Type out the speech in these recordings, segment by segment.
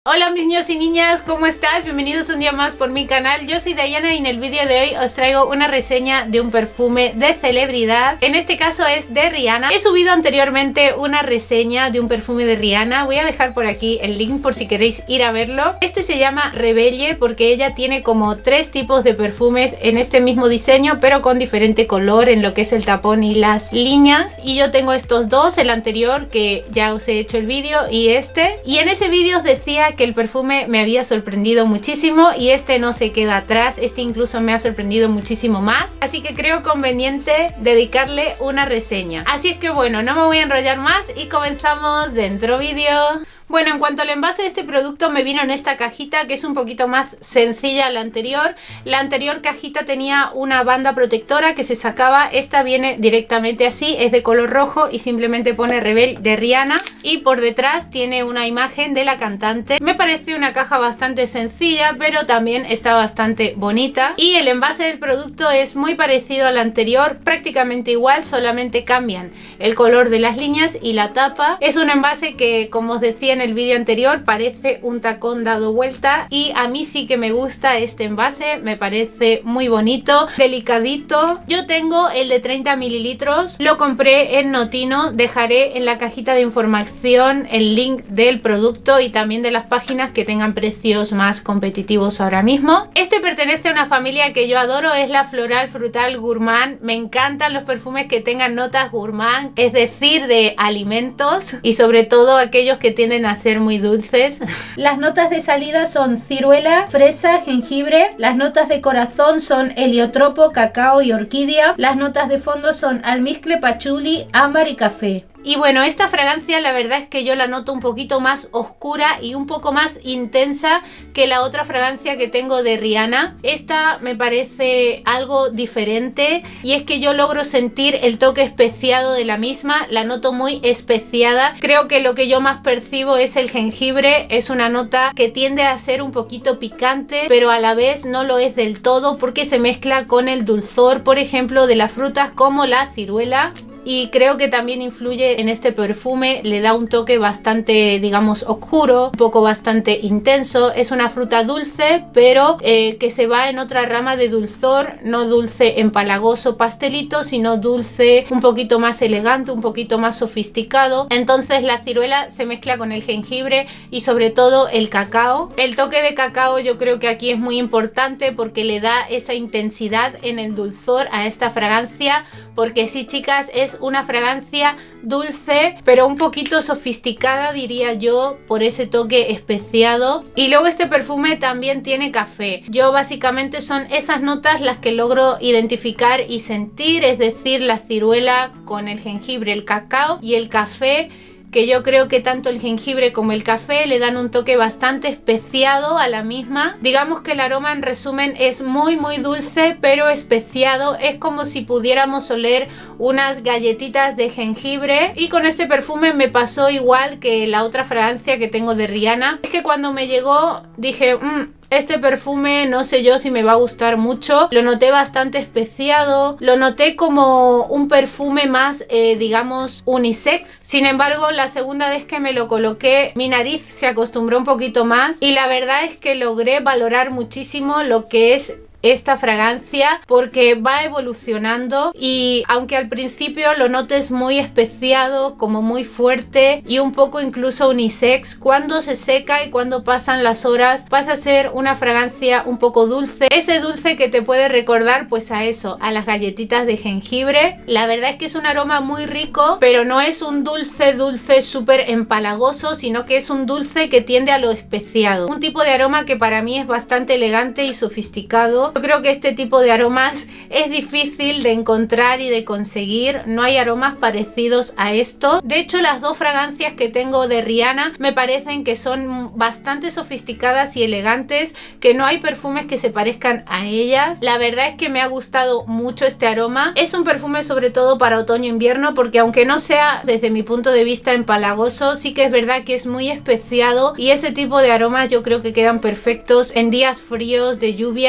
Hola mis niños y niñas, ¿cómo estás? Bienvenidos un día más por mi canal. Yo soy Diana y en el vídeo de hoy os traigo una reseña de un perfume de celebridad. En este caso es de Rihanna. He subido anteriormente una reseña de un perfume de Rihanna. Voy a dejar por aquí el link por si queréis ir a verlo. Este se llama Rebelle porque ella tiene como 3 tipos de perfumes en este mismo diseño, pero con diferente color en lo que es el tapón y las líneas. Y yo tengo estos dos, el anterior que ya os he hecho el vídeo y este. Y en ese vídeo os decía que el perfume me había sorprendido muchísimo y este no se queda atrás, este incluso me ha sorprendido muchísimo más, así que creo conveniente dedicarle una reseña. Así es que bueno, no me voy a enrollar más y comenzamos dentro vídeo. Bueno, en cuanto al envase de este producto me vino en esta cajita que es un poquito más sencilla a la anterior. La anterior cajita tenía una banda protectora que se sacaba, esta viene directamente así, es de color rojo y simplemente pone Rebelle de Rihanna y por detrás tiene una imagen de la cantante. Me parece una caja bastante sencilla pero también está bastante bonita y el envase del producto es muy parecido al anterior, prácticamente igual, solamente cambian el color de las líneas y la tapa. Es un envase que, como os decía en el vídeo anterior, parece un tacón dado vuelta y a mí sí que me gusta este envase, me parece muy bonito, delicadito. Yo tengo el de 30 mililitros, lo compré en Notino, dejaré en la cajita de información el link del producto y también de las páginas que tengan precios más competitivos ahora mismo. Este pertenece a una familia que yo adoro, es la Floral Frutal Gourmand. Me encantan los perfumes que tengan notas gourmand, es decir, de alimentos y sobre todo aquellos que tienden a ser muy dulces. Las notas de salida son ciruela, fresa, jengibre. Las notas de corazón son heliotropo, cacao y orquídea. Las notas de fondo son almizcle, pachuli, ámbar y café. Y bueno, esta fragancia la verdad es que yo la noto un poquito más oscura y un poco más intensa que la otra fragancia que tengo de Rihanna. Esta me parece algo diferente y es que yo logro sentir el toque especiado de la misma, la noto muy especiada. Creo que lo que yo más percibo es el jengibre, es una nota que tiende a ser un poquito picante pero a la vez no lo es del todo porque se mezcla con el dulzor, por ejemplo, de las frutas como la ciruela. Y creo que también influye en este perfume, le da un toque bastante, digamos, oscuro, un poco bastante intenso. Es una fruta dulce, pero que se va en otra rama de dulzor, no dulce empalagoso pastelito, sino dulce un poquito más elegante, un poquito más sofisticado. Entonces la ciruela se mezcla con el jengibre y sobre todo el cacao. El toque de cacao yo creo que aquí es muy importante porque le da esa intensidad en el dulzor a esta fragancia, porque sí, chicas, es una fragancia dulce pero un poquito sofisticada, diría yo, por ese toque especiado. Y luego este perfume también tiene café. Yo básicamente son esas notas las que logro identificar y sentir, es decir, la ciruela con el jengibre, el cacao y el café, que yo creo que tanto el jengibre como el café le dan un toque bastante especiado a la misma. Digamos que el aroma en resumen es muy dulce pero especiado, es como si pudiéramos oler unas galletitas de jengibre. Y con este perfume me pasó igual que la otra fragancia que tengo de Rihanna, es que cuando me llegó dije este perfume no sé yo si me va a gustar mucho. Lo noté bastante especiado, lo noté como un perfume más digamos unisex. Sin embargo, la segunda vez que me lo coloqué mi nariz se acostumbró un poquito más y la verdad es que logré valorar muchísimo lo que es esta fragancia porque va evolucionando y aunque al principio lo notes muy especiado, como muy fuerte y un poco incluso unisex, cuando se seca y cuando pasan las horas pasa a ser una fragancia un poco dulce, ese dulce que te puede recordar pues a eso, a las galletitas de jengibre. La verdad es que es un aroma muy rico pero no es un dulce súper empalagoso, sino que es un dulce que tiende a lo especiado, un tipo de aroma que para mí es bastante elegante y sofisticado. Yo creo que este tipo de aromas es difícil de encontrar y de conseguir, no hay aromas parecidos a esto. De hecho, las dos fragancias que tengo de Rihanna me parecen que son bastante sofisticadas y elegantes, que no hay perfumes que se parezcan a ellas. La verdad es que me ha gustado mucho este aroma. Es un perfume sobre todo para otoño-invierno porque aunque no sea desde mi punto de vista empalagoso, sí que es verdad que es muy especiado y ese tipo de aromas yo creo que quedan perfectos en días fríos de lluvia. Son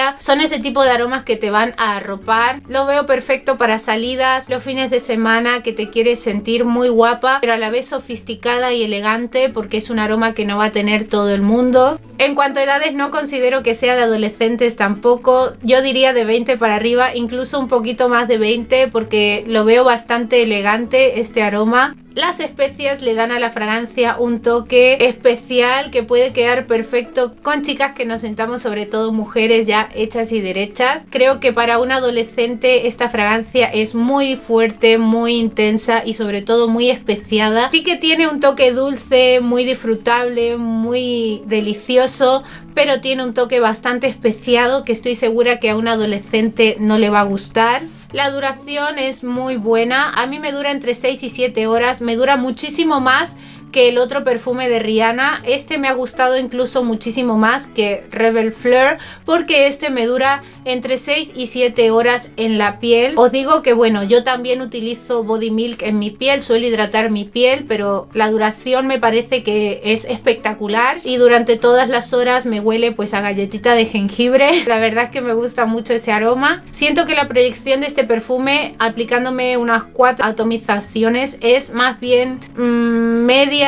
ese tipo de aromas que te van a arropar. Lo veo perfecto para salidas, los fines de semana, que te quieres sentir muy guapa, pero a la vez sofisticada y elegante, porque es un aroma que no va a tener todo el mundo. En cuanto a edades, no considero que sea de adolescentes tampoco. Yo diría de 20 para arriba, incluso un poquito más de 20, porque lo veo bastante elegante este aroma. Las especias le dan a la fragancia un toque especial que puede quedar perfecto con chicas que nos sentamos, sobre todo mujeres ya hechas y derechas. Creo que para un adolescente esta fragancia es muy fuerte, muy intensa y sobre todo muy especiada. Sí que tiene un toque dulce, muy disfrutable, muy delicioso, pero tiene un toque bastante especiado que estoy segura que a un adolescente no le va a gustar. La duración es muy buena, a mí me dura entre 6 y 7 horas, me dura muchísimo más que el otro perfume de Rihanna. Este me ha gustado incluso muchísimo más que Rebel Fleur, porque este me dura entre 6 y 7 horas en la piel. Os digo que bueno, yo también utilizo Body Milk en mi piel, suelo hidratar mi piel, pero la duración me parece que es espectacular y durante todas las horas me huele pues a galletita de jengibre. La verdad es que me gusta mucho ese aroma. Siento que la proyección de este perfume, aplicándome unas 4 atomizaciones, es más bien media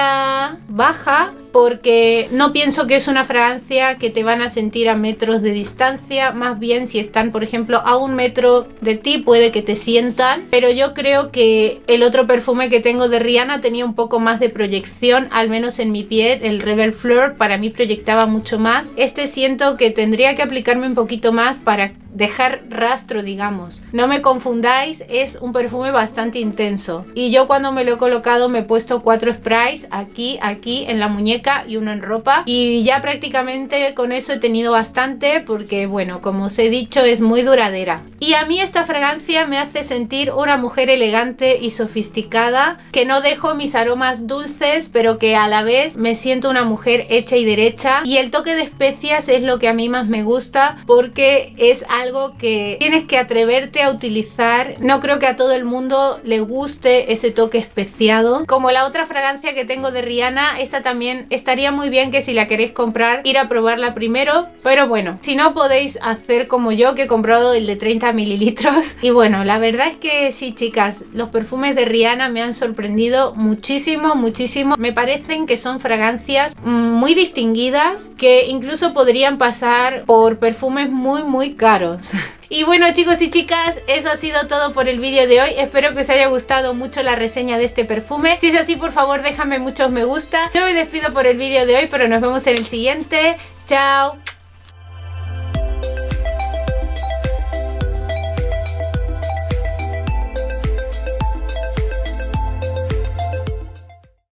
baja, porque no pienso que es una fragancia que te van a sentir a metros de distancia. Más bien si están por ejemplo a 1 metro de ti puede que te sientan, pero yo creo que el otro perfume que tengo de Rihanna tenía un poco más de proyección, al menos en mi piel. El Rebel Fleur para mí proyectaba mucho más. Este siento que tendría que aplicarme un poquito más para dejar rastro, digamos. No me confundáis, es un perfume bastante intenso y yo cuando me lo he colocado me he puesto 4 sprays aquí en la muñeca y uno en ropa, y ya prácticamente con eso he tenido bastante, porque bueno, como os he dicho, es muy duradera. Y a mí esta fragancia me hace sentir una mujer elegante y sofisticada, que no dejo mis aromas dulces, pero que a la vez me siento una mujer hecha y derecha. Y el toque de especias es lo que a mí más me gusta, porque es algo que tienes que atreverte a utilizar. No creo que a todo el mundo le guste ese toque especiado. Como la otra fragancia que tengo de Rihanna, esta también estaría muy bien que si la queréis comprar, ir a probarla primero, pero bueno, si no podéis hacer como yo, que he comprado el de 30 mililitros. Y bueno, la verdad es que sí, chicas, los perfumes de Rihanna me han sorprendido muchísimo, muchísimo. Me parecen que son fragancias muy distinguidas, que incluso podrían pasar por perfumes muy caros. Y bueno, chicos y chicas, eso ha sido todo por el vídeo de hoy. Espero que os haya gustado mucho la reseña de este perfume. Si es así, por favor, déjame muchos me gusta. Yo me despido por el vídeo de hoy, pero nos vemos en el siguiente. Chao.